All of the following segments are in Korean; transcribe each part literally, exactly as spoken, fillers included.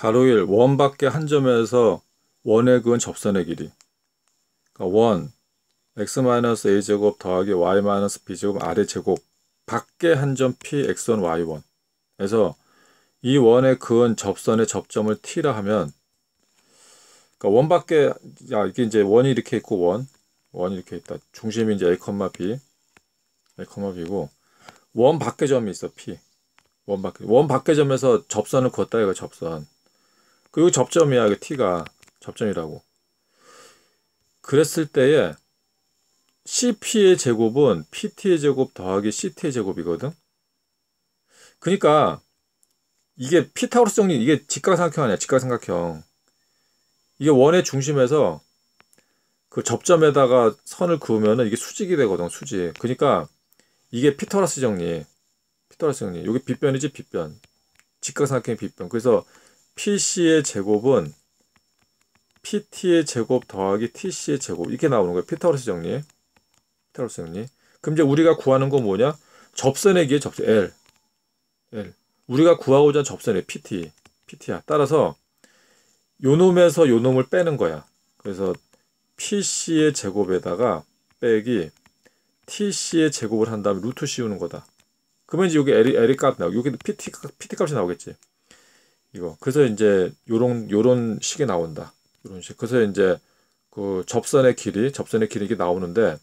가로 일 원 밖에 한 점에서 원의 그은 접선의 길이. 그러니까 원 x-a제곱 더하기 y-b제곱 r의 제곱 밖에 한 점 p x 원 y 원. 그래서 이 원의 그은 접선의 접점을 t라 하면, 그러니까 원 밖에, 야 이게 이제 원이 이렇게 있고 원 원이 이렇게 있다. 중심이 이제 a, b a, b고 원 밖에 점이 있어 p. 원 밖에 원 밖에 점에서 접선을 그었다 이거 접선. 그리고 접점이야 이거 t가 접점이라고. 그랬을 때에 씨피의 제곱은 피티의 제곱 더하기 씨티의 제곱이거든. 그러니까 이게 피타고라스 정리, 이게 직각삼각형 아니야, 직각삼각형. 이게 원의 중심에서 그 접점에다가 선을 그으면은 이게 수직이 되거든, 수직. 그러니까 이게 피타고라스 정리, 피타고라스 정리. 여기 빗변이지, 빗변. 직각삼각형의 빗변. 그래서 피씨의 제곱은 피티의 제곱 더하기 티씨의 제곱, 이렇게 나오는 거예요. 피타고라스 정리. 피타고라스 정리. 그럼 이제 우리가 구하는 건 뭐냐? 접선의 길이 접선 L. L. 우리가 구하고자 하는 접선의 pt. pt야. 따라서 요 놈에서 요 놈을 빼는 거야. 그래서 pc의 제곱에다가 빼기 tc의 제곱을 한 다음에 루트 씌우는 거다. 그러면 이제 여기 L이, L이 값 나오고 여기 pt, pt 값이 나오겠지. 이거. 그래서 이제 요런 요런 식이 나온다. 요런 식. 그래서 이제 그 접선의 길이, 접선의 길이 이게 나오는데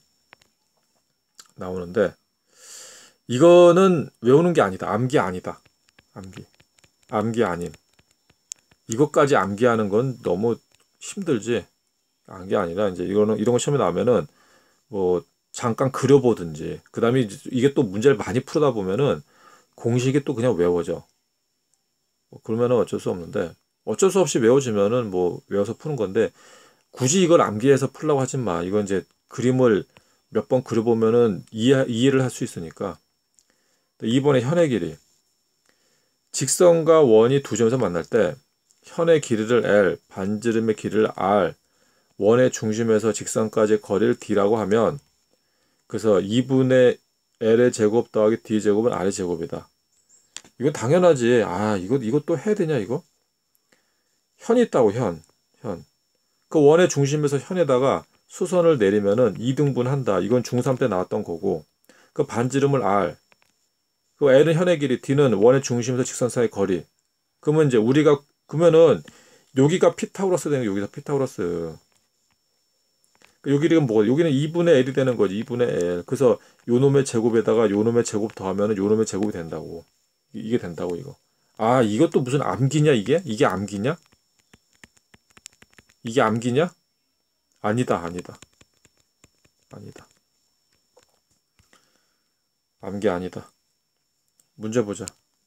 나오는데 이거는 외우는 게 아니다. 암기 아니다. 암기. 암기 아님. 이것까지 암기하는 건 너무 힘들지. 암기 아니라 이제 이거는 이런 거 시험에 나오면은 뭐 잠깐 그려보든지, 그 다음에 이게 또 문제를 많이 풀다 보면은 공식이 또 그냥 외워져. 뭐 그러면은 어쩔 수 없는데, 어쩔 수 없이 외워지면은 뭐 외워서 푸는 건데, 굳이 이걸 암기해서 풀라고 하지 마. 이건 이제 그림을 몇 번 그려보면은 이해, 이해를 할 수 있으니까. 이 번에 현의 길이. 직선과 원이 두 점에서 만날 때 현의 길이를 L, 반지름의 길이를 R, 원의 중심에서 직선까지의 거리를 D라고 하면, 그래서 이분의 L의 제곱 더하기 D 제곱은 R의 제곱이다. 이건 당연하지. 아, 이거 이거 또 해야 되냐 이거? 현이 있다고, 현. 현. 그 원의 중심에서 현에다가 수선을 내리면은 이등분 한다. 이건 중삼 때 나왔던 거고. 그 반지름을 R. 그 L은 현의 길이, D는 원의 중심에서 직선 사이의 거리. 그러면 이제 우리가 그러면은 여기가 피타고라스 되는 게 여기서 피타고라스. 여기는 뭐 여기는 이분의 L이 되는 거지. 이분의 L. 그래서 요 놈의 제곱에다가 요 놈의 제곱 더하면은 요 놈의 제곱이 된다고. 이게 된다고 이거. 아, 이것도 무슨 암기냐 이게? 이게 암기냐? 이게 암기냐? 아니다, 아니다. 아니다. 암기 아니다. 문제 보자.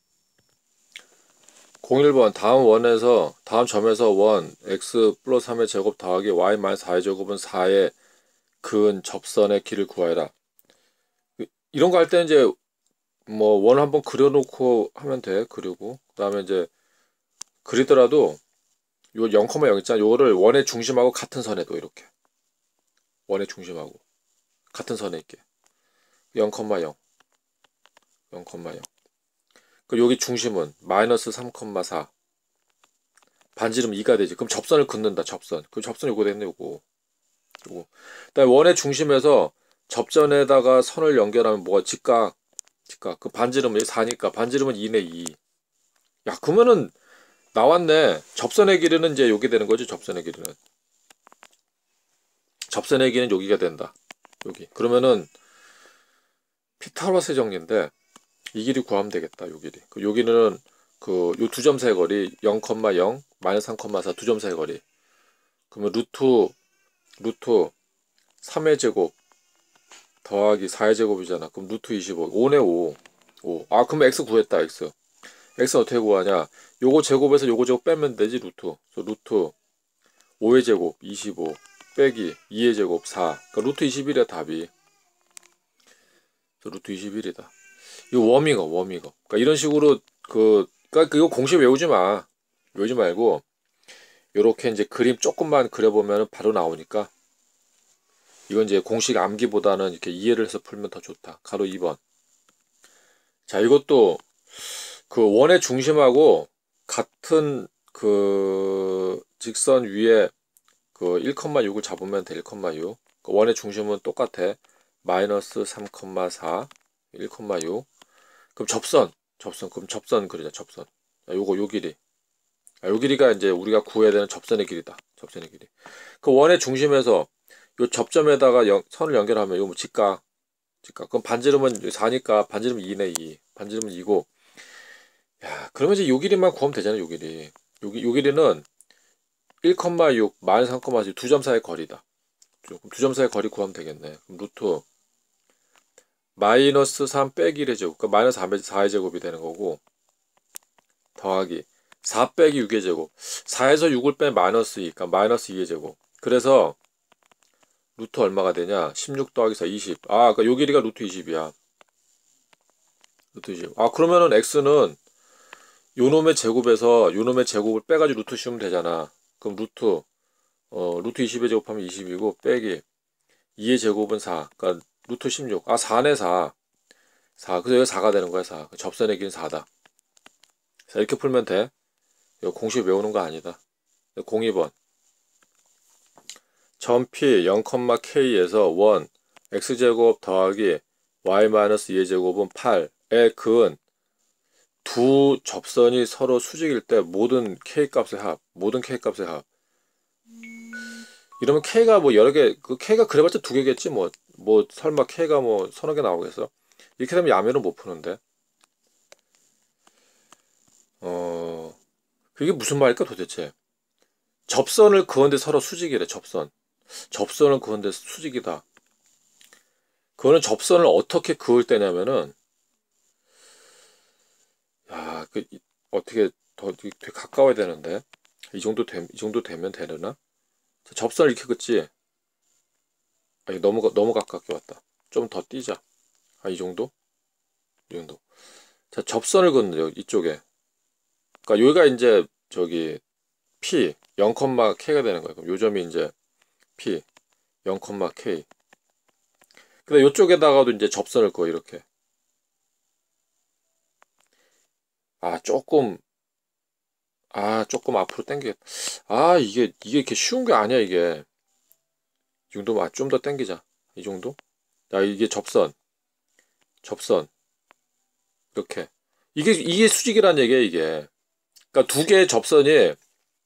공일 번 다음 원에서 다음 점에서 원 x 플러스 삼의 제곱 더하기 y 마이너스 사의 제곱은 사의 그은 접선의 길을 구하여라. 이런 거 할 때 이제 뭐 원 한번 그려놓고 하면 돼. 그리고 그 다음에 이제 그리더라도 요 영, 영 있잖아. 요거를 원의 중심하고 같은 선에 둬. 이렇게 원의 중심하고 같은 선에 있게 영, 영 영, 영. 그 여기 중심은 마이너스 삼, 사. 반지름 이가 되지. 그럼 접선을 긋는다. 접선. 그 접선 요거 됐네. 요거. 요거. 그다음에 원의 중심에서 접전에다가 선을 연결하면 뭐가 직각. 직각. 그 반지름은 사니까 반지름은 이네 이. 야, 그러면은 나왔네. 접선의 길이는 이제 여기 되는 거지. 접선의 길이는. 접선의 길이는 여기가 된다. 여기. 그러면은 피타고라스 정리인데 이 길이 구하면 되겠다. 요 길이. 그 여기는 그 요 두 점 사이 거리 영, 영, 마이너스 삼, 사 두 점 사이 거리. 그러면 루트 루트 삼의 제곱 더하기 사의 제곱이잖아. 그럼 루트 이십오. 오네 오. 오. 아, 그럼 x 구했다. x. x 어떻게 구하냐? 요거 제곱에서 요거 제곱 빼면 되지. 루트. 그래서 루트 오의 제곱 이십오 빼기 이의 제곱 사. 그러니까 루트 이십일이야 답이. 루트 이십일이다. 이거 웜이거, 웜이거. 그러니까 이런 식으로 그, 그러니까 이거 공식 외우지 마. 외우지 말고 요렇게 이제 그림 조금만 그려보면 바로 나오니까 이건 이제 공식 암기보다는 이렇게 이해를 해서 풀면 더 좋다. 가로 이 번. 자, 이것도 그 원의 중심하고 같은 그 직선 위에 그 일, 육을 잡으면 돼. 일, 육. 그 원의 중심은 똑같아. 마이너스 삼, 사, 일, 육. 그럼 접선, 접선, 그럼 접선 그리자, 접선. 자, 요거, 요 길이. 아, 요 길이가 이제 우리가 구해야 되는 접선의 길이다. 접선의 길이. 그 원의 중심에서 요 접점에다가 연, 선을 연결하면 이거 뭐 직각, 직각. 그럼 반지름은 사니까 반지름은 이네, 이. 반지름은 이고. 야, 그러면 이제 요 길이만 구하면 되잖아, 요 길이. 요, 요 길이는 일, 육, 마이너스 삼, 사 두 점 사이의 거리다. 두 점 사이의 거리 구하면 되겠네. 그럼 루트 마이너스 삼 빼기 일의 제곱, 그러니까 마이너스 사의 제곱이 되는 거고, 더하기 사 빼기 육의 제곱, 사에서 육을 빼면 마이너스 이, 그러니까 마이너스 이의 제곱. 그래서 루트 얼마가 되냐? 십육 더하기 사, 이십. 아, 그러니까 요 길이가 루트 이십이야. 루트 이십. 아, 그러면은 x는 요 놈의 제곱에서 요 놈의 제곱을 빼가지고 루트 씌우면 되잖아. 그럼 루트 어 루트 이십의 제곱하면 이십이고 빼기 이의 제곱은 사. 그러니까 루트 십육. 아, 사네, 사. 사. 그래서 여기 사가 되는 거야, 사. 접선의 길이는 사다. 자, 이렇게 풀면 돼. 이거 공식 외우는 거 아니다. 공이 번. 점 P 영, K에서 원 x제곱 더하기 y-이의 제곱은 팔의 근은 두 접선이 서로 수직일 때 모든 k 값의 합, 모든 k 값의 합. 이러면 k가 뭐 여러 개, 그 k가 그래봤자 두 개겠지 뭐. 뭐 설마 k가 뭐 서너 개 나오겠어? 이렇게 되면 야매는 못 푸는데. 어, 그게 무슨 말일까 도대체? 접선을 그은데 서로 수직이래. 접선. 접선을 그은데 수직이다. 그거는 접선을 어떻게 그을 때냐면은, 야, 그 어떻게 더 되게 가까워야 되는데. 이 정도 되, 이 정도 되면 되려나? 자, 접선을 이렇게 긋지. 아니, 너무 너무 가깝게 왔다. 좀 더 뛰자. 아, 이 정도? 이 정도. 자, 접선을 긋는 여기 이쪽에. 그러니까 여기가 이제 저기 P 영, K가 되는 거예요. 그럼 요 점이 이제 P 영, K. 근데 요쪽에다가도 이제 접선을 그어 이렇게. 아, 조금 아, 조금 앞으로 당기겠다. 아, 이게 이게 이렇게 쉬운 게 아니야, 이게. 이 정도면 좀 더 당기자. 이 정도? 야, 이게 접선. 접선. 이렇게. 이게 이게 수직이란 얘기야, 이게. 그러니까 두 개의 접선이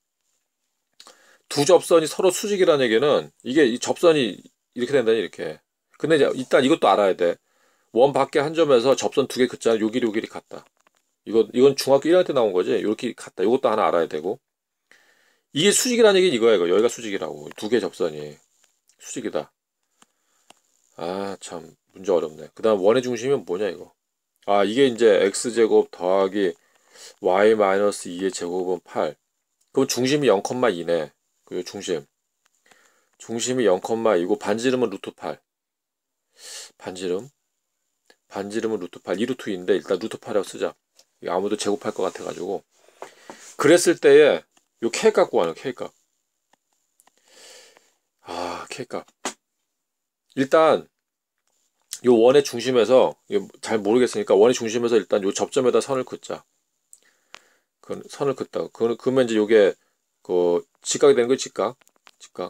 두 접선이 서로 수직이라는 얘기는 이게 이 접선이 이렇게 된다 이렇게. 근데 이제 일단 이것도 알아야 돼. 원 밖에 한 점에서 접선 두 개 긋잖아. 요 길이 요 길이 같다. 이거 이건 중학교 일 학년 때 나온 거지. 이렇게 같다. 이것도 하나 알아야 되고. 이게 수직이라는 얘기는 이거야, 이거. 여기가 수직이라고. 두 개 접선이 수직이다. 아, 참 문제 어렵네. 그다음 원의 중심은 뭐냐 이거. 아, 이게 이제 x제곱 더하기 y-이의 제곱은 팔. 그럼 중심이 영, 이네. 그 중심. 중심이 영, 이고 반지름은 루트 팔. 반지름. 반지름은 루트 팔. 이 루트 이인데 일단 루트 팔이라고 쓰자. 아무도 제곱할 것 같아가지고. 그랬을 때에 요 k 값 구하는 k 값. 아, k 값. 일단 요 원의 중심에서 잘 모르겠으니까 원의 중심에서 일단 요 접점에다 선을 긋자. 그 선을 긋다. 그 그러면 이제 요게 그 직각이 되는 거지, 직각. 직각.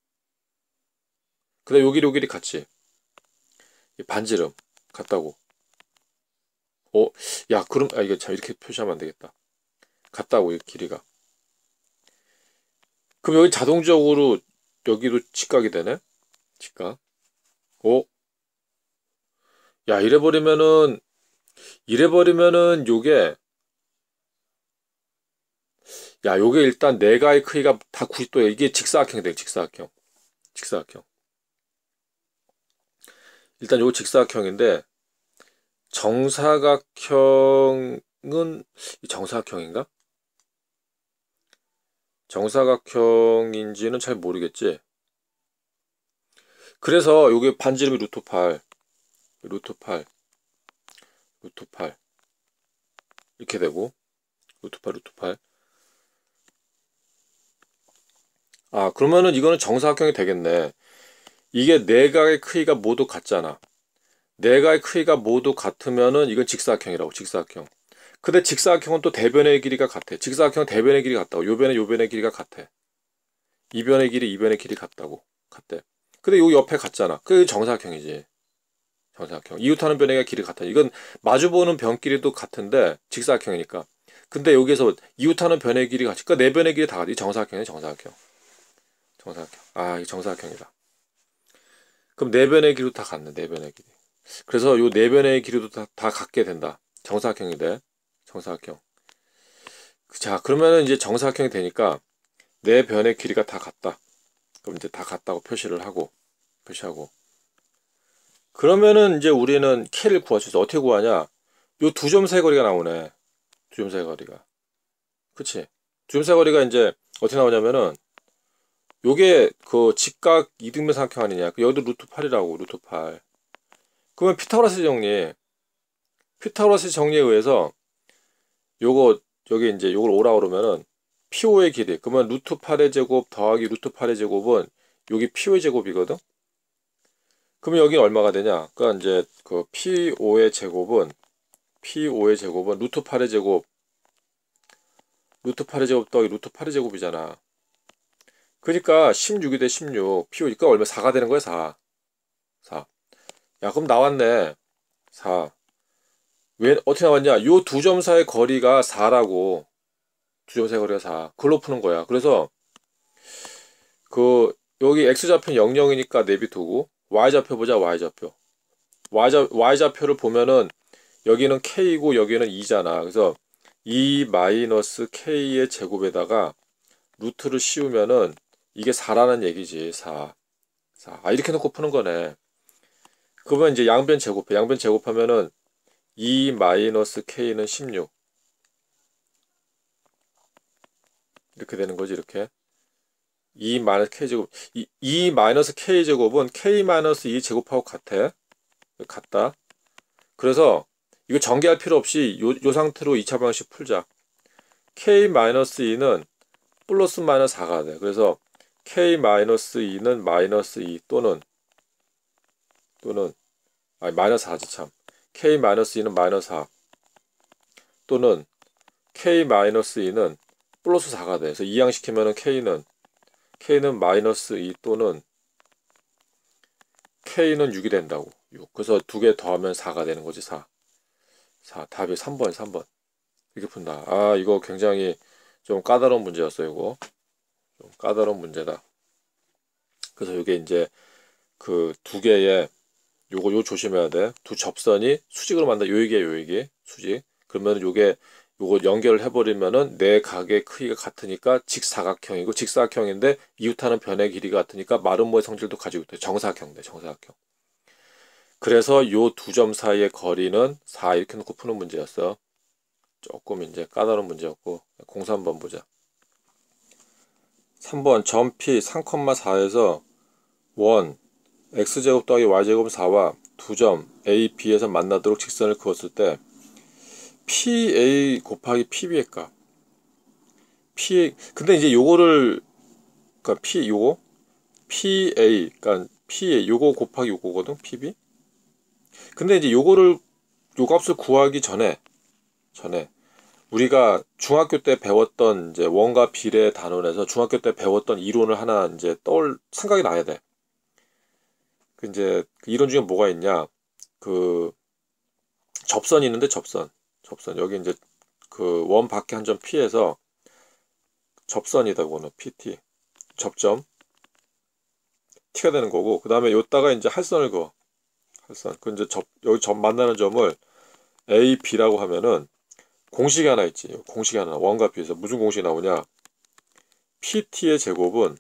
그다음 요길 요길이 같이. 반지름 같다고. 어, 야, 그럼 아 이거 참 이렇게 표시하면 안 되겠다. 같다고 이 길이가. 그럼 여기 자동적으로 여기도 직각이 되네? 직각. 어? 야, 이래 버리면은 이래 버리면은 요게 야, 요게 일단 내가의 크기가 다 구십 도야. 이게 직사각형이 돼. 직사각형. 직사각형. 일단 요거 직사각형인데 정사각형은 정사각형인가? 정사각형인지는 잘 모르겠지. 그래서 요게 반지름이 루트 팔. 루트 팔. 루트 팔. 이렇게 되고 루트 팔 루트 팔. 아, 그러면은 이거는 정사각형이 되겠네. 이게 내각의 크기가 모두 같잖아. 내각의 크기가 모두 같으면은 이건 직사각형이라고. 직사각형. 근데 직사각형은 또 대변의 길이가 같아. 직사각형은 대변의 길이 같다고. 요 변의 요 변의 길이가 같아. 이 변의 길이 이 변의 길이 같다고. 같대. 근데 요 옆에 같잖아. 그게 정사각형이지. 정사각형. 이웃하는 변의 길이 같아. 이건 마주보는 변 길이도 같은데 직사각형이니까. 근데 여기서 이웃하는 변의 길이 같이. 그러니까 네 변의 길이 다 같아. 이 정사각형이야, 정사각형. 정사각형. 아, 이 정사각형이다. 그럼 네 변의 길이도 다 같네. 네 변의 길이. 그래서 요 네 변의 길이도 다, 다 같게 된다. 정사각형이 돼. 정사각형. 자, 그러면은 이제 정사각형이 되니까 네 변의 길이가 다 같다. 그럼 이제 다 같다고 표시를 하고 표시하고. 그러면은 이제 우리는 K를 구할 수 있어. 어떻게 구하냐? 요 두 점 사이 거리가 나오네. 두 점 사이 거리가. 그치? 두 점 사이 거리가 이제 어떻게 나오냐면은 요게 그 직각 이등변 삼각형 아니냐? 여기도 루트 팔이라고. 루트 팔. 그러면 피타고라스 정리. 피타고라스 정리에 의해서 요거 여기 이제 요걸 오라 그러면은 피오의 길이. 그러면 루트 팔의 제곱 더하기 루트 팔의 제곱은 여기 피오의 제곱이거든. 그러면 여기 얼마가 되냐? 그러니까 이제 그 피오의 제곱은 피오의 제곱은 루트 팔의 제곱 루트 팔의 제곱 더하기 루트 팔의 제곱이잖아. 그러니까 십육이 돼. 십육. 피오니까 얼마? 사가 되는 거야. 사. 사. 야, 그럼 나왔네. 사. 왜 어떻게 나왔냐? 요 두 점 사이의 거리가 사라고. 두 점 사이의 거리가 사. 그걸로 푸는 거야. 그래서 그 여기 x좌표는 영, 영이니까 내비두고 y좌표 보자. y좌표. y좌, y좌표를 보면은 여기는 k이고 여기는 이잖아. 그래서 이 마이너스 k의 제곱에다가 루트를 씌우면은 이게 사라는 얘기지. 사. 사. 아, 이렇게 놓고 푸는 거네. 그러면 이제 양변 제곱해. 양변 제곱하면은 이 마이너스 k는 십육. 이렇게 되는 거지. 이렇게. 이 마이너스 k 제곱. 이, 이 마이너스 k 제곱은 k 마이너스 이 제곱하고 같아. 같다. 그래서 이거 전개할 필요 없이 요, 요 상태로 이 차 방식 풀자. k 마이너스 이는 플러스 마이너스 사가 돼. 그래서 k 마이너스 이는 마이너스 이 또는 또는 아니 마이너스 사지 참. k 마이너스 이는 마이너스 사 또는 k 마이너스 이는 플러스 사가 돼. 그래서 이항시키면은 k는 k는 마이너스 이 또는 k는 육이 된다고. 육. 그래서 두 개 더하면 사가 되는 거지. 사. 사. 답이 삼 번, 삼 번. 이렇게 푼다. 아, 이거 굉장히 좀 까다로운 문제였어요. 이거. 좀 까다로운 문제다. 그래서 이게 이제 그 두 개의 요거 요 조심해야 돼. 두 접선이 수직으로 만나. 요 얘기야, 요 얘기. 수직. 그러면 요게 요거 연결을 해버리면은 네 각의 크기가 같으니까 직사각형이고 직사각형인데 이웃하는 변의 길이가 같으니까 마름모의 성질도 가지고 있대. 정사각형 돼. 정사각형. 그래서 요 두 점 사이의 거리는 사 이렇게 놓고 푸는 문제였어. 조금 이제 까다로운 문제였고 공삼 번 보자. 삼 번 점 P 삼, 사에서 원 x제곱 더하기 y제곱 사와 두 점 A, B에서 만나도록 직선을 그었을 때 피에이 곱하기 피비의 값. P 근데 이제 요거를 그러니까 P 요거 피에이 그러니까 P 요거 곱하기 요거거든. 피비. 근데 이제 요거를 요 값을 구하기 전에 전에 우리가 중학교 때 배웠던 이제 원과 비례 단원에서 중학교 때 배웠던 이론을 하나 이제 떠올 생각이 나야 돼. 그 이제 그 이론 중에 뭐가 있냐? 그 접선이 있는데 접선, 접선 여기 이제 그 원 밖에 한 점 P에서 접선이다. 그거는 피티 접점 T가 되는 거고 그 다음에 요따가 이제 할선을 그어. 할선. 그 이제 접 여기 점 만나는 점을 A, B라고 하면은 공식이 하나 있지. 공식이 하나. 원과 비에서 무슨 공식이 나오냐? 피티의 제곱은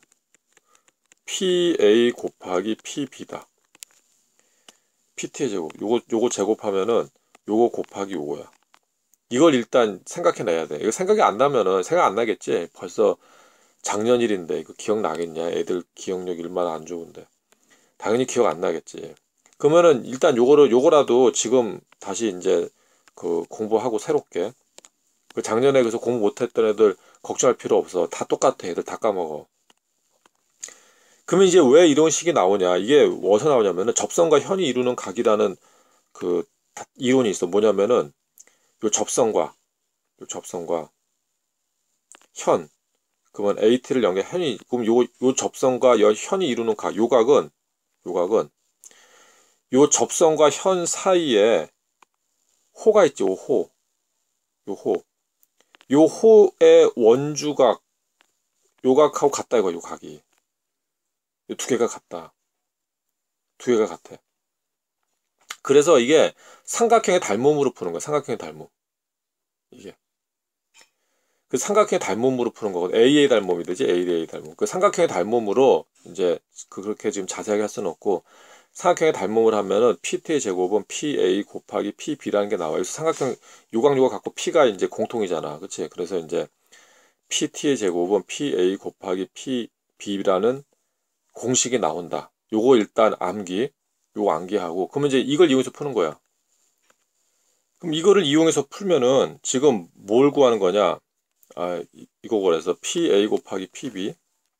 피에이 곱하기 피비다. 피티의 제곱. 요거 요거 제곱하면은 요거 곱하기 요거야. 이걸 일단 생각해내야 돼. 이거 생각이 안 나면은 생각 안 나겠지. 벌써 작년 일인데 이거 기억나겠냐? 애들 기억력 얼마나 안 좋은데. 당연히 기억 안 나겠지. 그러면은 일단 요거를 요거라도 지금 다시 이제 그 공부하고 새롭게 그 작년에 그래서 공부 못했던 애들 걱정할 필요 없어. 다 똑같아. 애들 다 까먹어. 그러면 이제 왜 이런 식이 나오냐? 이게 어디서 나오냐면은 접선과 현이 이루는 각이라는 그 이론이 있어. 뭐냐면은 요 접선과 요 접선과 현. 그러면 에이티를 연결 현이 그럼 요, 요 접선과 여, 현이 이루는 각, 요 각은 요 각은 요 접선과 현 사이에 호가 있지, 요 호. 요 호. 요 호의 원주각 요 각하고 같다 이거, 요 각이. 요 두 개가 같다. 두 개가 같아. 그래서 이게 삼각형의 닮음으로 푸는 거야. 삼각형의 닮음. 이게. 그 삼각형의 닮음으로 푸는 거거든. 에이에이 닮음이 되지. 에이에이 닮음. 그 삼각형의 닮음으로 이제 그렇게 지금 자세하게 할 수는 없고 삼각형의 닮음을 하면은 피티의 제곱은 피에이 곱하기 피비라는 게 나와요. 그래서 삼각형 요각 요각 갖고 P가 이제 공통이잖아. 그치? 그래서 이제 피티의 제곱은 피에이 곱하기 피비라는 공식이 나온다. 요거 일단 암기. 요거 암기하고 그러면 이제 이걸 이용해서 푸는 거야. 그럼 이거를 이용해서 풀면은 지금 뭘 구하는 거냐? 아, 이거 그래서 피에이 곱하기 피비.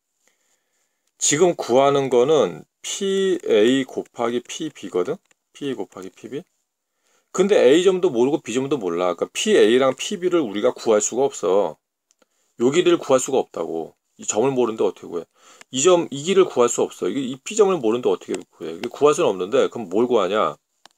지금 구하는 거는 피에이 곱하기 피비거든? 피에이 곱하기 피비. 근데 A점도 모르고 B점도 몰라. 그러니까 피에이랑 피비를 우리가 구할 수가 없어. 요 길이를 구할 수가 없다고. 이 점을 모르는데 어떻게 구해? 이 점, 이 길을 구할 수 없어. 이게 이 P점을 모르는데 어떻게 구해? 이게 구할 수는 없는데, 그럼 뭘 구하냐?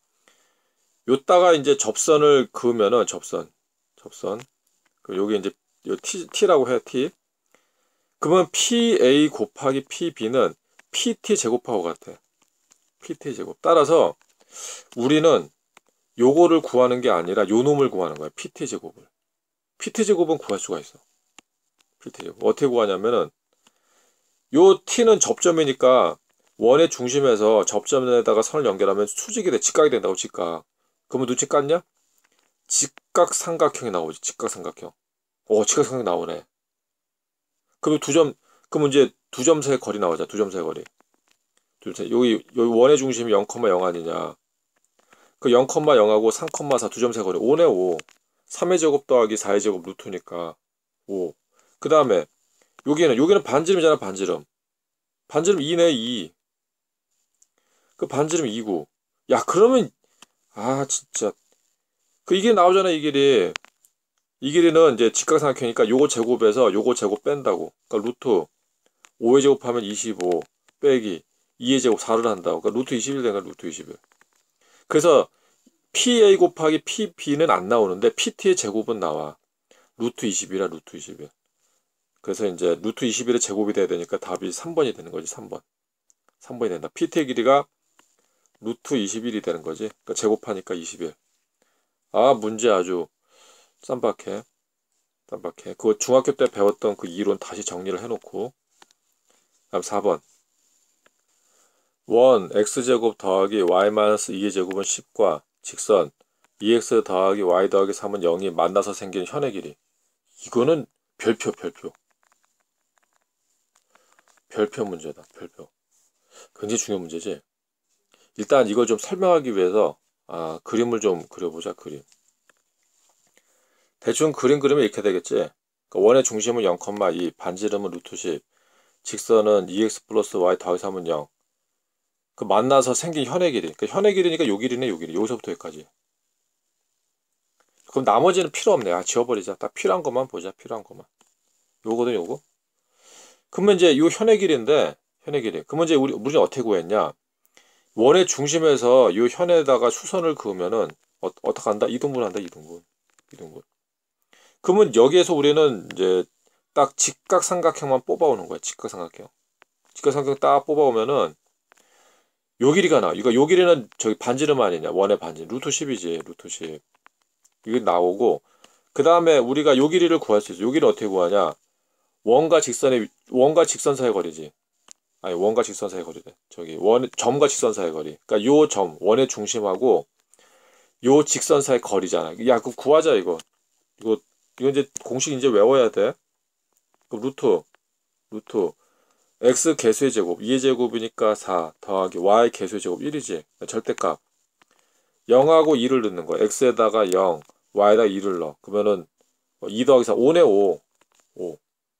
요따가 이제 접선을 그으면은, 접선. 접선. 그 여기 이제, 요 T, T라고 해, T. 그러면 피에이 곱하기 피비는 피티 제곱하고 같아. 피티 제곱. 따라서 우리는 요거를 구하는 게 아니라 요 놈을 구하는 거야. 피티 제곱을. 피티 제곱은 구할 수가 있어. 피티 제곱. 어떻게 구하냐면은 요 T는 접점이니까 원의 중심에서 접점에다가 선을 연결하면 수직이 돼. 직각이 된다고, 직각. 그러면 눈치 깠냐? 직각삼각형이 나오지. 직각삼각형. 오, 직각삼각형 나오네. 그럼 두 점, 그러면 이제 두 점 사이 거리 나오자. 두 점 사이 거리. 여기, 여기 원의 중심이 영, 영 아니냐. 그 영, 영하고 삼, 사 두 점 사이 거리. 오네, 오. 삼의 제곱 더하기 사의 제곱 루트니까 오. 그 다음에 여기는, 여기는 반지름이잖아, 반지름. 반지름 이네, 이. 그 반지름 이구. 야, 그러면, 아, 진짜. 그 이게 나오잖아, 이 길이. 이 길이는 이제 직각삼각형이니까 요거 제곱에서 요거 제곱 뺀다고. 그러니까 루트 오의 제곱하면 이십오 빼기 이의 제곱 사를 한다고. 그러니까 루트 이십일 되니까 루트 이십일. 그래서 피에이 곱하기 피비는 안 나오는데 피티의 제곱은 나와. 루트 이십이라 루트 이십일. 그래서 이제 루트 이십일의 제곱이 돼야 되니까 답이 삼 번이 되는 거지. 삼 번. 삼 번이 된다. 피티의 길이가 루트 이십일이 되는 거지. 그러니까 제곱하니까 이십일. 아, 문제 아주 쌈박해. 쌈박해. 그거 중학교 때 배웠던 그 이론 다시 정리를 해놓고. 다음 사 번. 원 x제곱 더하기 y-이의 제곱은 십과 직선 이 엑스 더하기 y 더하기 삼은 영이 만나서 생긴 현의 길이. 이거는 별표, 별표. 별표 문제다. 별표. 굉장히 중요한 문제지. 일단 이걸 좀 설명하기 위해서 아, 그림을 좀 그려보자. 그림. 대충 그림 그리면 이렇게 되겠지. 그러니까 원의 중심은 영, 이, 반지름은 루트 십, 직선은 이 엑스 플러스 y 더하기 삼은 영. 그 만나서 생긴 현의 길이. 그 현의 길이니까 요 길이네, 요 길이. 여기서부터 여기까지. 그럼 나머지는 필요 없네. 아, 지워버리자. 딱 필요한 것만 보자. 필요한 것만. 요거든, 요거. 그러면 이제 요 현의 길인데, 현의 길이. 그러면 이제 우리, 우리는 어떻게 구했냐? 원의 중심에서 요 현에다가 수선을 그으면은, 어, 어떻게 한다? 이등분 한다, 이등분. 이등분. 그러면 여기에서 우리는 이제 딱 직각삼각형만 뽑아오는 거야. 직각삼각형. 직각삼각형 딱 뽑아오면은 요 길이가 나와. 이거 요 길이는 저기 반지름 아니냐. 원의 반지름. 루트 십이지. 루트 십. 이게 나오고 그 다음에 우리가 요 길이를 구할 수 있어. 요 길이를 어떻게 구하냐. 원과 직선의 원과 직선 사이의 거리지. 아니 원과 직선 사이의 거리래. 저기 원 점과 직선 사이의 거리. 그러니까 요 점 원의 중심하고 요 직선 사이의 거리잖아. 야, 그거 구하자 이거. 이거 이거 이제 공식 이제 외워야 돼. 그 루트 루트 x 개수의 제곱 이의 제곱이니까 사 더하기 y 개수의 제곱 일이지. 절대값 영하고 이를 넣는 거야. x에다가 영, y에다가 이를 넣어. 그러면은 이 더하기 사 오네. 오. 오.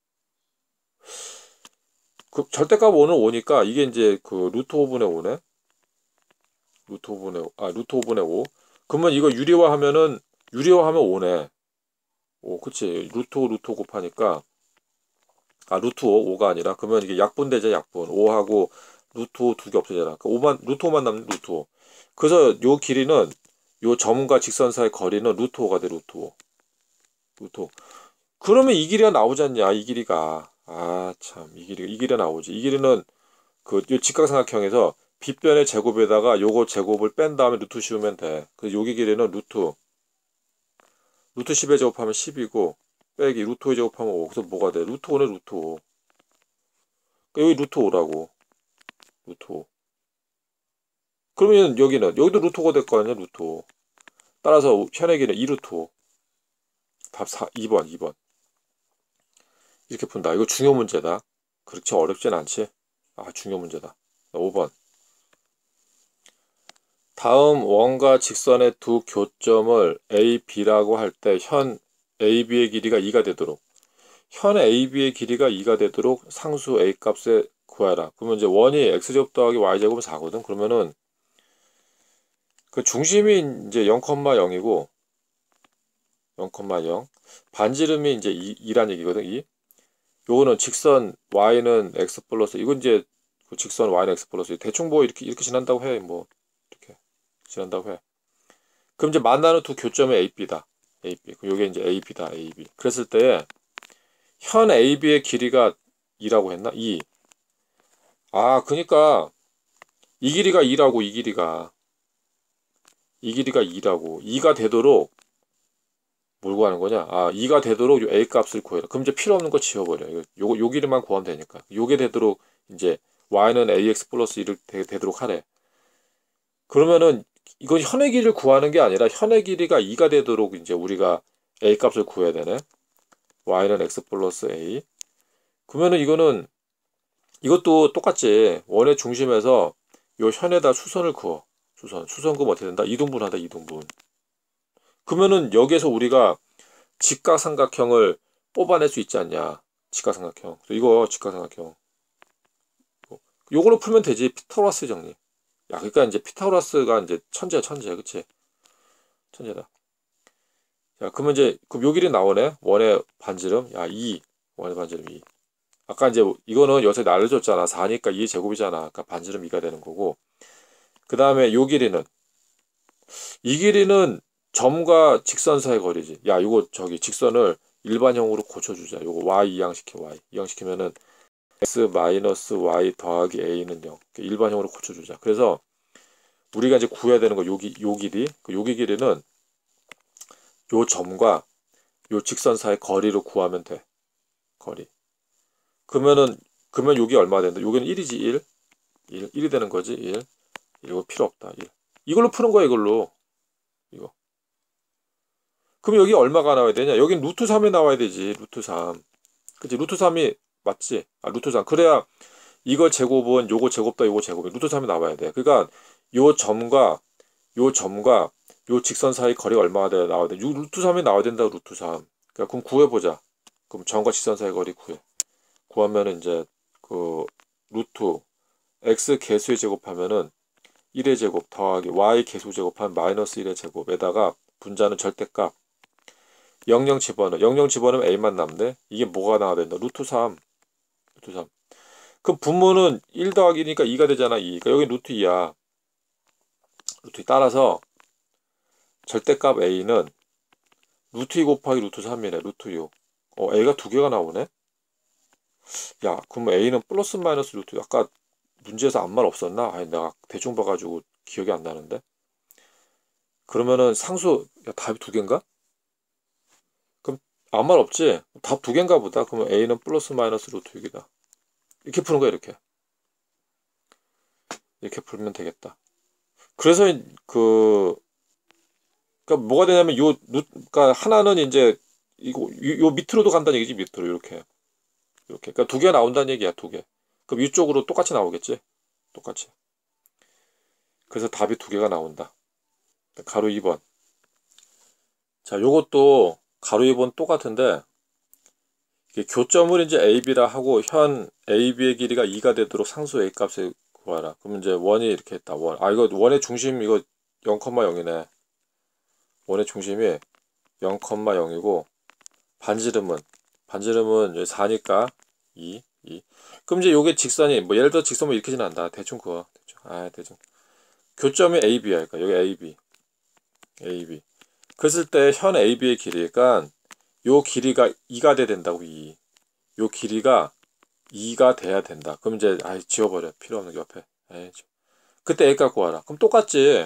그 절대값 오는 오니까 이게 이제 그 루트 오분의 오네. 루트 오분의 아 루트 오분의 오. 그러면 이거 유리화하면은 유리화하면 오네. 오, 그치. 루트 오, 루트 오 곱하니까, 아, 루트 오, 오가 아니라, 그러면 이게 약분되죠, 약분. 오하고 루트 오 두 개 없어지잖아. 그 오만, 루트 오만 남는 루트 오. 그래서 요 길이는, 요 점과 직선 사이 거리는 루트 오가 돼, 루트 오. 루트 오. 그러면 이 길이가 나오지 않냐, 이 길이가. 아, 참, 이 길이, 이 길이가 나오지. 이 길이는 그, 요 직각삼각형에서 빗변의 제곱에다가 요거 제곱을 뺀 다음에 루트 씌우면 돼. 그 여기 길이는 루트, 루트 십에 제곱하면 십이고, 빼기 루트 오에 제곱하면 오. 그래서 뭐가 돼? 루트 오는 루트 오. 그러니까 여기 루트 오라고. 루트 오. 그러면 여기는, 여기도 루트 오가 될 거 아니야, 루트 오. 따라서 현의 길이는 이 루트 오. 답 사, 이 번, 이 번. 이렇게 푼다. 이거 중요 문제다. 그렇지 어렵진 않지. 아, 중요 문제다. 오 번. 다음 원과 직선의 두 교점을 A, B라고 할 때 현 A, B의 길이가 이가 되도록 현 A, B의 길이가 이가 되도록 상수 A 값을 구하라. 그러면 이제 원이 X제곱 더하기 Y제곱은 사거든. 그러면은 그 중심이 이제 영, 영이고 영, 영 반지름이 이제 이, 란 얘기거든. 이. 요거는 직선 Y는 X 플러스 이건 이제 그 직선 Y는 X 플러스 대충 뭐 이렇게 이렇게 지난다고 해. 뭐 이렇게 지난다고 해. 그럼 이제 만나는 두 교점의 A, B다. A, B. 그럼 요게 이제 A, B다. A, B. 그랬을 때 현 A, B의 길이가 이라고 했나? 이. 아, 그러니까 이 길이가 이라고 이 길이가 이 길이가 이라고 이가 되도록 뭘 구하는 거냐? 아, 이가 되도록 요 A 값을 구해라. 그럼 이제 필요 없는 거 지워버려. 요, 요, 요 길이만 구하면 되니까. 요게 되도록 이제 Y는 에이엑스 플러스 일을 되, 되도록 하래. 그러면은 이건 현의 길이를 구하는 게 아니라 현의 길이가 이가 되도록 이제 우리가 A 값을 구해야 되네. Y는 X 플러스 A. 그러면은 이거는 이것도 똑같지. 원의 중심에서 요 현에다 수선을 그어. 수선. 수선 그으면 어떻게 된다? 이등분한다. 이등분. 그러면은 여기에서 우리가 직각삼각형을 뽑아낼 수 있지 않냐. 직각삼각형. 이거 직각삼각형. 요걸로 풀면 되지. 피타고라스 정리. 야, 그러니까 이제 피타고라스가 이제 천재야, 천재. 그치? 천재다. 자, 그러면 이제 그럼 요 길이 나오네. 원의 반지름. 야, 이. 원의 반지름 이. 아까 이제 이거는 여기서 날려줬잖아. 사니까 이 제곱이잖아. 아까 반지름 이가 되는 거고. 그 다음에 요 길이는 이 길이는 점과 직선 사이 거리지. 야, 이거 저기 직선을 일반형으로 고쳐주자. 요거 y 이항시켜 y. 이항시키면은 x 마이너스 y 더하기 a는 영. 일반형으로 고쳐주자. 그래서 우리가 이제 구해야 되는 거 요기 요 길이. 그 요기 길이는 요 점과 요 직선 사이 거리로 구하면 돼. 거리. 그러면은 그러면 요게 얼마 된다? 요게는 일이지 일. 일. 일이 되는 거지 일. 이거 필요 없다. 일. 이걸로 푸는 거야 이걸로. 이거. 그럼 여기 얼마가 나와야 되냐? 여긴 루트 삼이 나와야 되지. 루트 삼. 그치? 루트 삼이 맞지? 아, 루트 삼. 그래야 이거 제곱은 요거 제곱다 요거 제곱이 루트 삼이 나와야 돼. 그러니까 요 점과 요 점과 요 직선 사이 거리가 얼마가 돼야 나와야 돼. 루트 삼이 나와야 된다. 루트 삼. 그러니까 그럼 구해보자. 그럼 점과 직선 사이 거리 구해. 구하면은 이제 그 루트 x 개수의 제곱하면은 일의 제곱 더하기 y 개수 제곱하면 마이너스 일의 제곱에다가 분자는 절대값 영영 집어넣어. 영영 집어넣으면 a만 남네. 이게 뭐가 나와야 된다? 루트 삼. 루트 삼. 그럼 분모는 일 더하기 이니까 이가 되잖아. 이. 그러니까 여기 루트 이야. 루트 이. 따라서 절대값 a는 루트 이 곱하기 루트 삼이네. 루트 육. 어, a가 두 개가 나오네. 야, 그럼 a는 플러스 마이너스 루트. 아까 문제에서 아무 말 없었나? 아니, 내가 대충 봐가지고 기억이 안 나는데. 그러면은 상수, 야, 답이 두 개인가? 그럼 아무 말 없지? 답 두 개인가 보다. 그러면 a는 플러스 마이너스 루트 육이다. 이렇게 푸는 거야, 이렇게. 이렇게 풀면 되겠다. 그래서 그, 그니까 뭐가 되냐면 요 루, 그니까 하나는 이제 이거 요, 요 밑으로도 간다는 얘기지, 밑으로 이렇게. 이렇게. 그러니까 두 개 나온다는 얘기야, 두 개. 그럼 이쪽으로 똑같이 나오겠지? 똑같이. 그래서 답이 두 개가 나온다. 가로 이 번. 자, 요것도 가로 이 번 똑같은데 이게 교점을 이제 A, B라 하고 현 A, B의 길이가 이가 되도록 상수 A 값을 구하라. 그러면 이제 원이 이렇게 했다. 원. 아, 이거 원의 중심 이거 영, 영이네. 원의 중심이 영, 영이고 반지름은 반지름은 사니까 이, 이. 그럼 이제 요게 직선이 뭐 예를 들어 직선 뭐 이렇게 지난다. 대충 그어. 대충. 아, 대충. 교점이 에이비야. 그러니까 여기 에이비. 에이비. 그랬을 때 현 에이비의 길이가 요 길이가 이가 돼야 된다고. 이. 요 길이가 이가 돼야 된다. 그럼 이제 아이 지워버려. 필요 없는 게 옆에. 에이, 그때 A 값 구하라. 그럼 똑같지.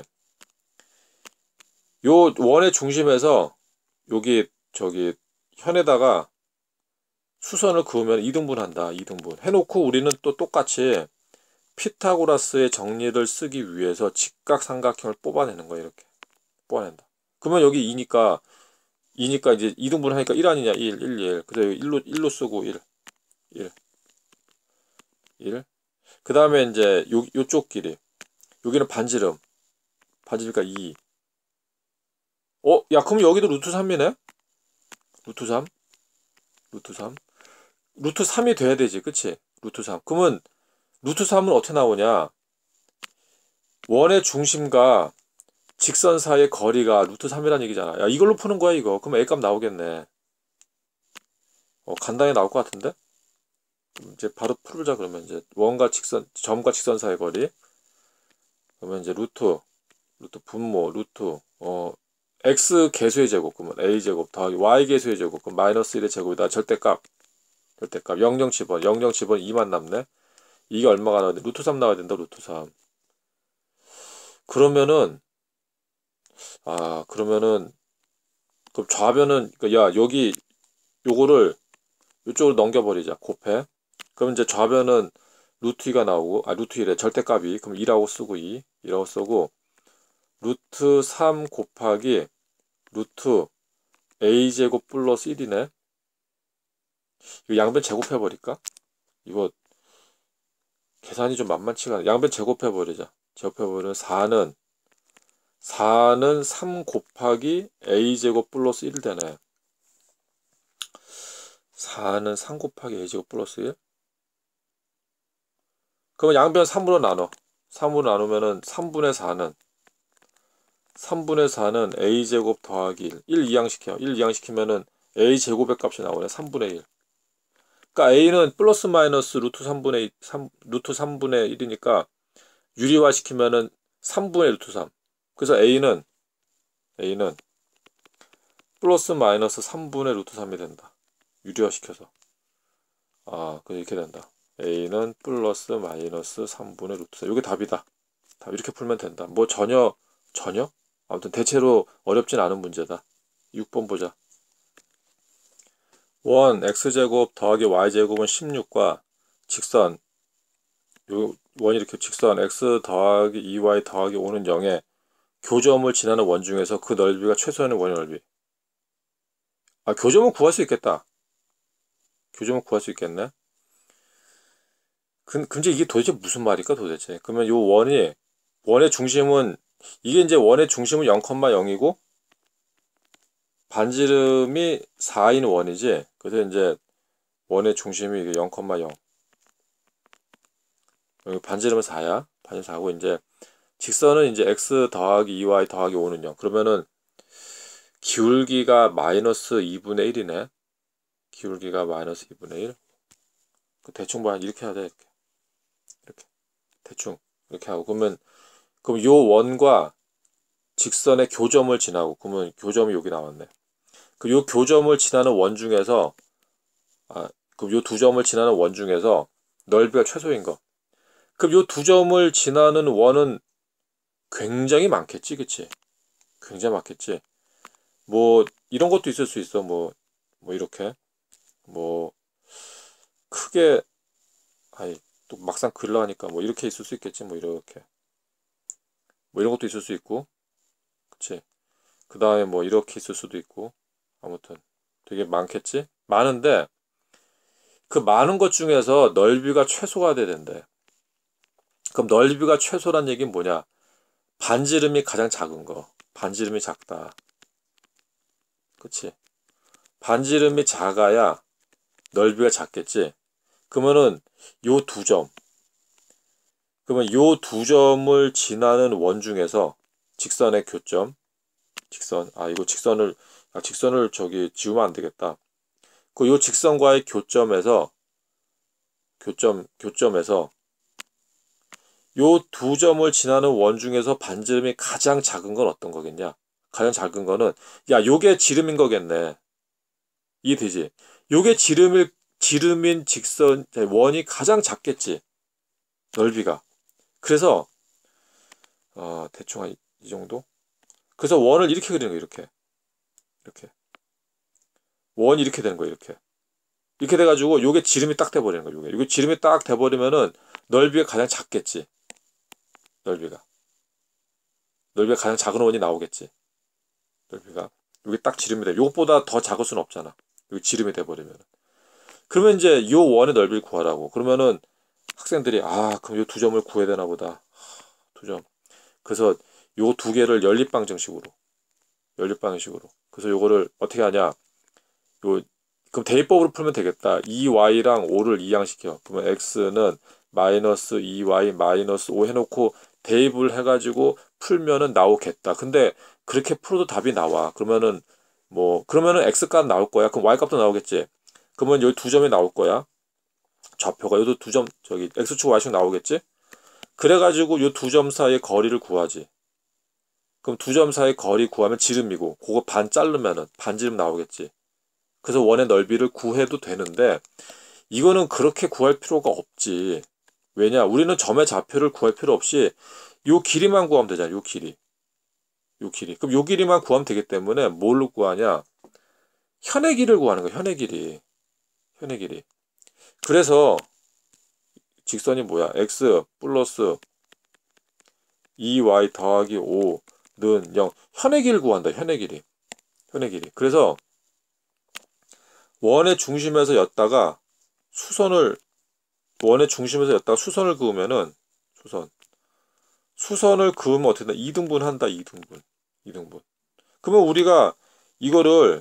요 원의 중심에서 여기 저기 현에다가 수선을 그으면 이등분한다. 이등분 해놓고 우리는 또 똑같이 피타고라스의 정리를 쓰기 위해서 직각삼각형을 뽑아내는 거야. 이렇게 뽑아낸다. 그러면 여기 이니까 이니까 이제 이등분 하니까 일 아니냐. 일, 일, 일. 그래서 일로 일로 쓰고 일, 일, 일. 그 다음에 이제 요, 요쪽 길이 여기는 반지름 반지름이니까 이. 어? 야 그럼 여기도 루트 삼이네? 루트 삼? 루트 삼? 루트 삼이 돼야 되지. 그치? 루트 삼. 그러면 루트 삼은 어떻게 나오냐? 원의 중심과 직선 사이의 거리가 루트 삼이라는 얘기잖아. 야 이걸로 푸는 거야 이거. 그럼 A값 나오겠네. 어, 간단히 나올 것 같은데? 이제 바로 풀자. 그러면 이제 원과 직선, 점과 직선 사이의 거리. 그러면 이제 루트, 루트 분모, 루트, 어, x 개수의 제곱, 그러면 a 제곱 더하기 y 개수의 제곱, 그럼 마이너스 일의 제곱이다. 절대값, 절대값 영, 영, 십 원, 영, 영, 십 원 이만 남네. 이게 얼마가 나와야 돼? 루트 삼 나와야 된다. 루트 삼. 그러면은 아 그러면은 그럼 좌변은 야 여기 요거를 이쪽으로 넘겨버리자. 곱해. 그럼 이제 좌변은 루트 이가 나오고 아 루트 일에 절대값이 그럼 이라고 쓰고 이, 이라고 쓰고 루트 삼 곱하기 루트 a제곱 플러스 일이네. 이거 양변 제곱해버릴까? 이거 계산이 좀 만만치가 않아. 양변 제곱해버리자. 제곱해버리면 사는 사는 삼 곱하기 a제곱 플러스 일 되네. 사는 삼 곱하기 a제곱 플러스 일. 그러면 양변 삼으로 나눠. 삼으로 나누면은 삼분의 사는 삼분의 사는 a제곱 더하기 일. 일 이항시켜. 일 이항시키면은 a제곱의 값이 나오네. 삼분의 일. 그러니까 a는 플러스 마이너스 루트 삼분의 삼, 루트 삼분의 일이니까 유리화 시키면은 삼분의 루트 삼. 그래서 a는 a는 플러스 마이너스 삼분의 루트 삼이 된다. 유리화 시켜서. 아, 그 이렇게 된다. a는 플러스 마이너스 삼분의 루트 삼. 이게 답이다. 답 이렇게 풀면 된다. 뭐 전혀 전혀? 아무튼 대체로 어렵진 않은 문제다. 육 번 보자. 원 x제곱 더하기 y제곱은 십육과 직선 요 원이 이렇게 직선 x 더하기 이 와이 더하기 오는 영에 교점을 지나는 원 중에서 그 넓이가 최소한의 원의 넓이. 아 교점은 구할 수 있겠다. 교점은 구할 수 있겠네. 근, 근데 이게 도대체 무슨 말일까 도대체. 그러면 요 원이 원의 중심은 이게 이제 원의 중심은 영, 영이고 반지름이 사인 원이지. 그래서 이제 원의 중심이 이게 영, 영. 여기 반지름은 사야. 반지름 사고 이제 직선은 이제 x 더하기 이 와이 더하기 오는 영. 그러면은 기울기가 마이너스 이분의 일이네. 기울기가 마이너스 이분의 일. 그 대충 봐 이렇게 해야 돼. 이렇게. 이렇게. 대충 이렇게 하고 그러면 그럼 요 원과 직선의 교점을 지나고 그러면 교점이 여기 나왔네. 그 요 교점을 지나는 원 중에서 아, 그럼 요 두 점을 지나는 원 중에서 넓이가 최소인 거. 그럼 요 두 점을 지나는 원은 굉장히 많겠지, 그치? 굉장히 많겠지. 뭐 이런 것도 있을 수 있어. 뭐, 뭐 이렇게 뭐 크게 아니 또 막상 글러 하니까 뭐 이렇게 있을 수 있겠지. 뭐 이렇게 뭐 이런 것도 있을 수 있고, 그치? 그 다음에 뭐 이렇게 있을 수도 있고, 아무튼 되게 많겠지. 많은데 그 많은 것 중에서 넓이가 최소가 돼야 된대. 그럼 넓이가 최소란 얘기는 뭐냐? 반지름이 가장 작은 거. 반지름이 작다. 그치? 반지름이 작아야 넓이가 작겠지. 그러면은 요 두 점. 그러면 요 두 점을 지나는 원 중에서 직선의 교점. 직선. 아 이거 직선을 아 직선을 저기 지우면 안 되겠다. 그 요 직선과의 교점에서 교점 교점에서 요 두 점을 지나는 원 중에서 반지름이 가장 작은 건 어떤 거겠냐? 가장 작은 거는 야 요게 지름인 거겠네. 이해되지? 요게 지름일 지름인 직선 원이 가장 작겠지. 넓이가. 그래서 어, 대충 한 이 정도? 그래서 원을 이렇게 그리는 거예요. 이렇게. 이렇게. 원이 이렇게 되는 거예요. 이렇게. 이렇게 돼가지고 요게 지름이 딱 돼버리는 거예요. 요게. 요게 지름이 딱 돼버리면은 넓이가 가장 작겠지. 넓이가. 넓이가 가장 작은 원이 나오겠지. 넓이가. 요게 딱 지름이 돼. 요것보다 더 작을 수는 없잖아. 요게 지름이 돼버리면. 그러면 이제 요 원의 넓이를 구하라고. 그러면은 학생들이 아 그럼 요 두 점을 구해야 되나 보다. 두 점. 그래서 요 두 개를 연립방정식으로. 연립방정식으로. 그래서 요거를 어떻게 하냐. 요 그럼 대입법으로 풀면 되겠다. 이 와이랑 오를 이항시켜. 그러면 x는 마이너스 이 와이 마이너스 오 해놓고 대입을 해가지고 풀면은 나오겠다. 근데 그렇게 풀어도 답이 나와. 그러면은 뭐 그러면은 x값 나올 거야. 그럼 y값도 나오겠지. 그러면 여기 두 점이 나올 거야. 좌표가 여기도 두 점 저기 x축 y축 나오겠지. 그래가지고 요 두 점 사이의 거리를 구하지. 그럼 두 점 사이 거리 구하면 지름이고 그거 반 자르면은 반지름 나오겠지. 그래서 원의 넓이를 구해도 되는데 이거는 그렇게 구할 필요가 없지. 왜냐? 우리는 점의 좌표를 구할 필요 없이 요 길이만 구하면 되잖아. 요 길이. 요 길이. 그럼 요 길이만 구하면 되기 때문에 뭘로 구하냐? 현의 길이를 구하는 거야. 현의 길이. 현의 길이. 그래서 직선이 뭐야? x 플러스 이 와이 더하기 오는 영. 현의 길을 구한다. 현의 길이. 현의 길이. 그래서 원의 중심에서 였다가 수선을 원의 중심에서 였다가 수선을 그으면은 수선 수선을 그으면 어떻게 된다? 이등분 한다. 이등분. 이등분. 그러면 우리가 이거를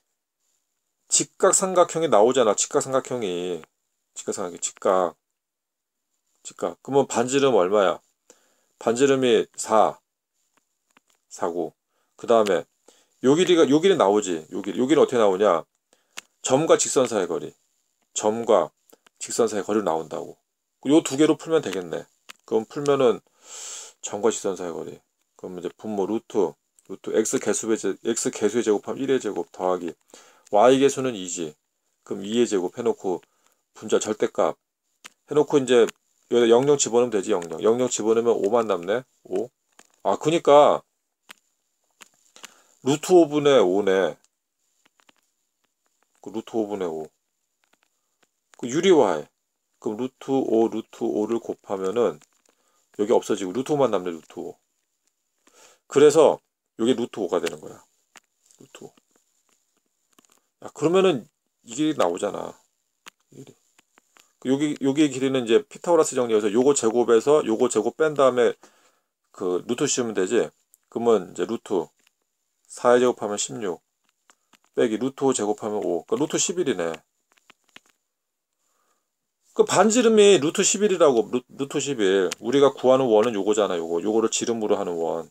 직각삼각형이 나오잖아. 직각삼각형이 직각삼각형 직각 직각. 그러면 반지름 얼마야? 반지름이 사 사고 그 다음에 요 길이가 요 길이 나오지. 요 길이 요 길이 어떻게 나오냐? 점과 직선 사이의 거리. 점과 직선 사이의 거리로 나온다고. 요 두 개로 풀면 되겠네. 그럼 풀면은 점과 직선 사이의 거리. 그럼 이제 분모 루트 루트 x 개수의 제 x 개수의 제곱하면 일의 제곱 더하기 y 개수는 이지. 그럼 이의 제곱 해놓고 분자 절대값 해놓고 이제 여기다 영영 집어넣으면 되지. 영영 영영 집어넣으면 오만 남네. 오. 아 그니까 루트 오분의 오네. 그 루트 오분의 오. 그 유리화해. 그럼 루트 오, 루트 오를 곱하면은 여기 없어지고 루트 오만 남네. 루트 오. 그래서 여기 루트 오가 되는 거야. 루트 오. 야, 그러면은 이게 나오잖아. 이게. 여기 여기 길이는 이제 피타고라스 정리해서 요거 제곱에서 요거 제곱 뺀 다음에 그 루트 씌우면 되지. 그러면 이제 루트 사의 제곱하면 십육 빼기 루트 오 제곱하면 오. 그러니까 루트 십일이네. 그 반지름이 루트 십일이라고. 루, 루트 십일. 우리가 구하는 원은 요거잖아. 요거. 요거를 지름으로 하는 원.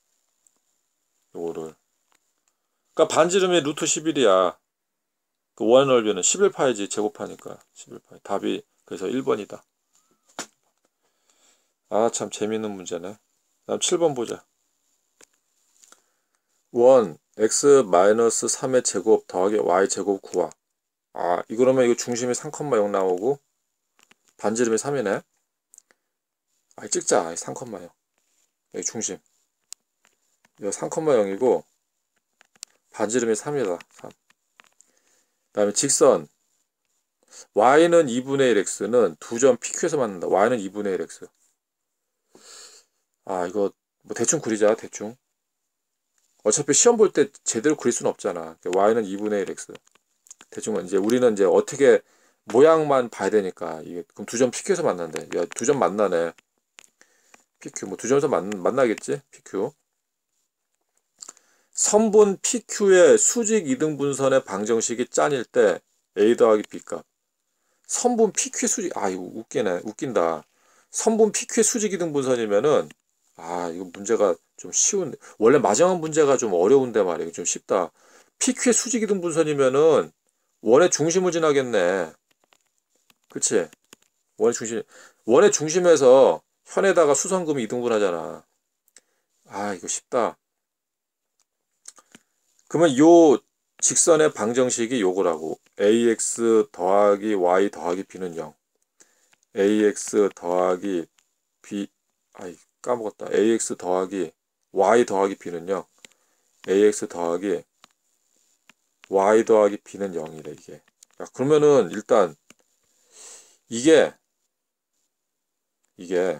요거를. 그러니까 반지름이 루트 십일이야. 그 원 넓이는 십일 파이지. 제곱하니까. 십일 파이. 답이 그래서 일 번이다. 아, 참 재밌는 문제네. 다음 칠 번 보자. 원 x 마이너스 삼의 제곱 더하기 y 제곱 구하. 아, 이거라면 이거 중심이 삼, 영 나오고 반지름이 삼이네. 아, 찍자. 삼, 영. 여기 중심. 이거 삼, 영이고 반지름이 삼이다. 삼. 그 다음에 직선 y는 이분의 일 x는 두 점 피큐에서 만난다. y는 이분의 일 x. 아, 이거 뭐 대충 그리자. 대충. 어차피 시험 볼 때 제대로 그릴 수는 없잖아. y는 이분의 일 x. 대충 이제 우리는 이제 어떻게 모양만 봐야 되니까. 이게 그럼 두 점 피큐에서 만난대. 야, 두 점 만나네. 피큐 뭐 두 점에서 만, 만나겠지? 피큐. 선분 피큐의 수직 이등분선의 방정식이 짠일 때 a 더하기 b값. 선분 피큐의 수직. 아, 이거 웃기네. 웃긴다. 선분 피큐의 수직 이등분선이면은 아, 이거 문제가 좀 쉬운. 원래 마지막 문제가 좀 어려운데 말이야. 좀 쉽다. 피큐의 수직 이등분선이면은 원의 중심을 지나겠네. 그치? 원의 중심, 원의 중심에서 현에다가 수성금이 이등분하잖아. 아, 이거 쉽다. 그러면 요 직선의 방정식이 요거라고. ax 더하기 y 더하기 b는 영. ax 더하기 b, 아이, 까먹었다. ax 더하기 y 더하기 b는 영. ax 더하기 y 더하기 b는 영이래, 이게. 야, 그러면은 일단 이게, 이게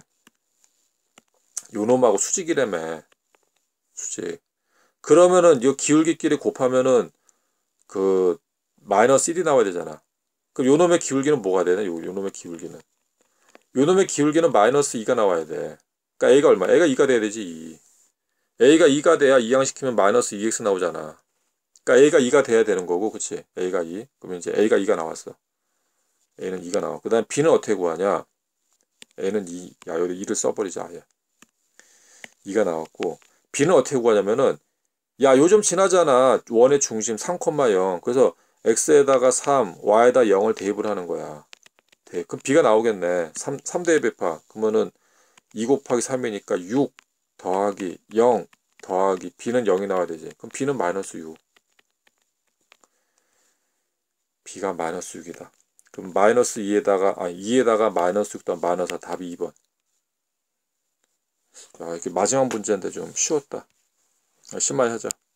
요놈하고 수직이라며. 수직. 그러면은 요 기울기끼리 곱하면은 그 마이너스 일이 나와야 되잖아. 그럼 요놈의 기울기는 뭐가 되나? 요, 요놈의 기울기는. 요놈의 기울기는 마이너스 이가 나와야 돼. 그러니까 a가 얼마? a가 이가 돼야 되지. 이. a가 이가 돼야 이항시키면 마이너스 이 엑스 나오잖아. 그러니까 a가 이가 돼야 되는 거고, 그치? a가 이. 그러면 이제 a가 이가 나왔어. a는 이가 나와. 그 다음 b는 어떻게 구하냐? a는 이. 야, 여기 이를 써버리자. 아예. 이가 나왔고, b는 어떻게 구하냐면은, 야, 요즘 지나잖아. 원의 중심 삼, 영. 그래서 x에다가 삼, y에다 영을 대입을 하는 거야. 대. 그럼 b가 나오겠네. 삼, 삼 대입해봐. 그러면은 이 곱하기 삼이니까 육 더하기 영 더하기 b는 영이 나와야 되지. 그럼 b는 마이너스 육. b가 마이너스 육이다. 그럼 마이너스 이에다가 아 이에다가 마이너스 육 더하기 마이너스 사, 답이 이 번. 야, 이렇게 마지막 문제인데 좀 쉬웠다. 아, 신말 하자.